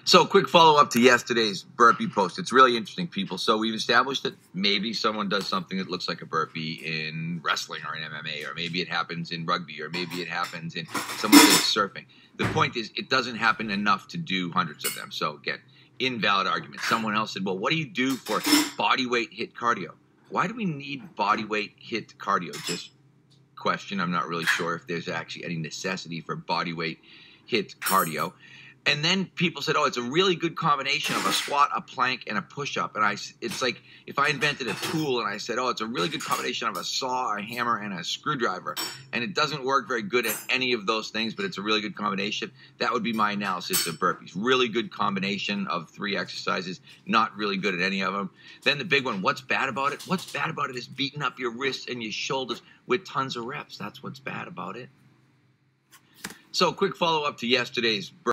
So, quick follow up to yesterday's burpee post. It's really interesting, people. So, we've established that maybe someone does something that looks like a burpee in wrestling or in MMA, or maybe it happens in rugby, or maybe it happens in someone does surfing. The point is, it doesn't happen enough to do hundreds of them. So, again, invalid argument. Someone else said, well, what do you do for body weight HIIT cardio? Why do we need body weight HIIT cardio? Just question. I'm not really sure if there's actually any necessity for body weight HIIT cardio. And then people said, oh, it's a really good combination of a squat, a plank, and a push-up. And it's like if I invented a tool and I said, oh, it's a really good combination of a saw, a hammer, and a screwdriver. And it doesn't work very good at any of those things, but it's a really good combination. That would be my analysis of burpees. Really good combination of 3 exercises, not really good at any of them. Then the big one, what's bad about it? What's bad about it is beating up your wrists and your shoulders with tons of reps. That's what's bad about it. So quick follow-up to yesterday's